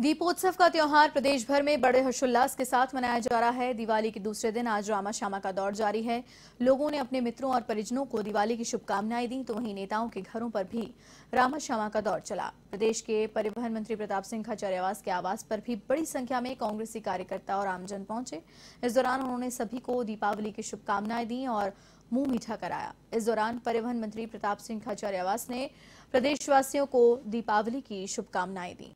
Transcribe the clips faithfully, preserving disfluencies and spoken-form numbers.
दीपोत्सव का त्योहार प्रदेश भर में बड़े हर्षोल्लास के साथ मनाया जा रहा है। दिवाली के दूसरे दिन आज रामा श्यामा का दौर जारी है। लोगों ने अपने मित्रों और परिजनों को दिवाली की शुभकामनाएं दी, तो वहीं नेताओं के घरों पर भी रामा श्यामा का दौर चला। प्रदेश के परिवहन मंत्री प्रताप सिंह खाचरियावास के आवास पर भी बड़ी संख्या में कांग्रेसी कार्यकर्ता और आमजन पहुंचे। इस दौरान उन्होंने सभी को दीपावली की शुभकामनाएं दी और मुंह मीठा कराया। इस दौरान परिवहन मंत्री प्रताप सिंह खाचरियावास ने प्रदेशवासियों को दीपावली की शुभकामनाएं दी।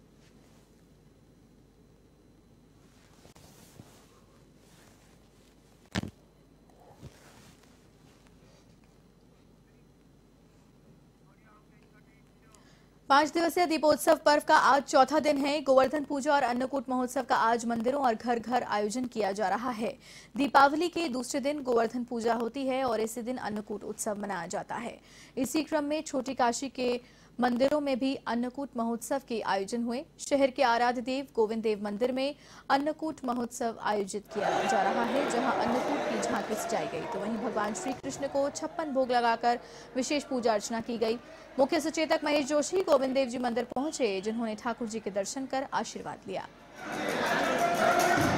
पांच दिवसीय दीपोत्सव पर्व का आज चौथा दिन है। गोवर्धन पूजा और अन्नकूट महोत्सव का आज मंदिरों और घर घर आयोजन किया जा रहा है। दीपावली के दूसरे दिन गोवर्धन पूजा होती है और इसी दिन अन्नकूट उत्सव मनाया जाता है। इसी क्रम में छोटी काशी के मंदिरों में भी अन्नकूट महोत्सव के आयोजन हुए। शहर के आराध्य देव गोविंद देव मंदिर में अन्नकूट महोत्सव आयोजित किया जा रहा है, जहां अन्नकूट की झांकी सजाई गई, तो वहीं भगवान श्री कृष्ण को छप्पन भोग लगाकर विशेष पूजा अर्चना की गई। मुख्य सचेतक महेश जोशी गोविंद देव जी मंदिर पहुंचे, जिन्होंने ठाकुर जी के दर्शन कर आशीर्वाद लिया।